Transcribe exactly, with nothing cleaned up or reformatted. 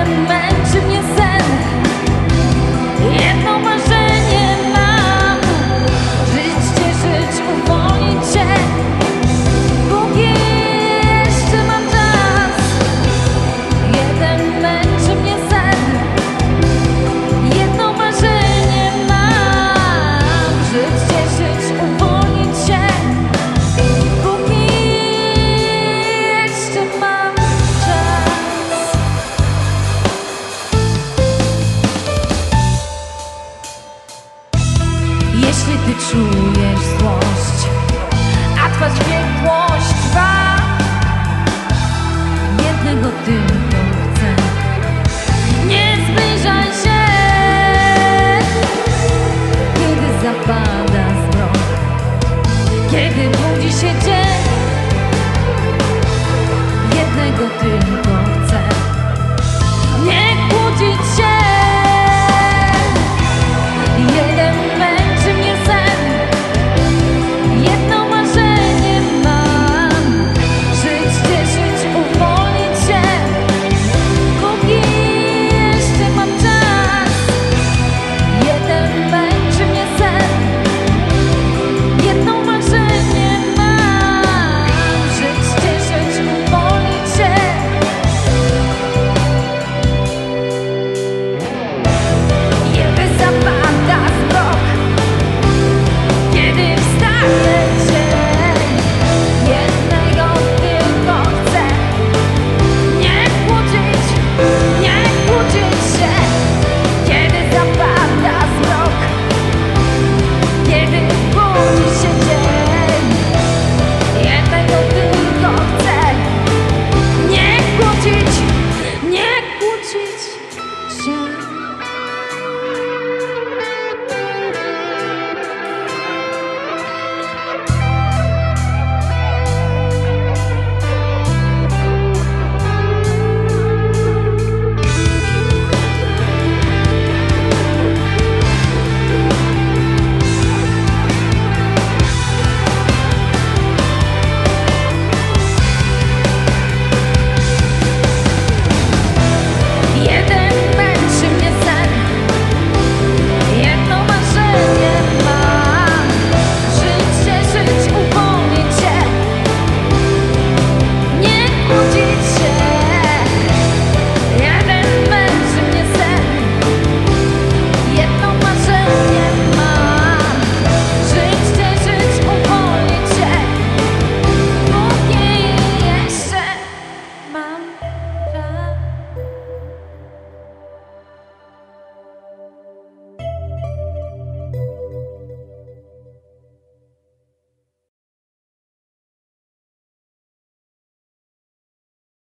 Jeden męczy mnie sen, jedno marzenie mam: żyć, cieszyć, uwolnić się, póki jeszcze mam czas. Jeden męczy mnie sen, jedno marzenie mam: żyć, cieszyć, uwolnić się, póki jeszcze mam czas. Jeśli ty czujesz złość, a twa światłość trwa, jednego tylko chcę: nie zbliżaj się. Kiedy zapada zmrok, kiedy budzi się dzień, jednego tylko chcę: nie kłócić się. Jeden męczy mnie sen, jedno marzenie mam: żyć, cieszyć, uwolnić się, póki jeszcze mam czas. Jeden męczy mnie sen, jedno marzenie mam: żyć, cieszyć, uwolnić się. Kiedy zapada zmrok, kiedy wstaje dzień, jednego tylko chcę: nie kłócić, nie kłócić się. Kiedy zapada zmrok, kiedy budzi się dzień, jednego tylko chcę: nie kłócić, nie kłócić.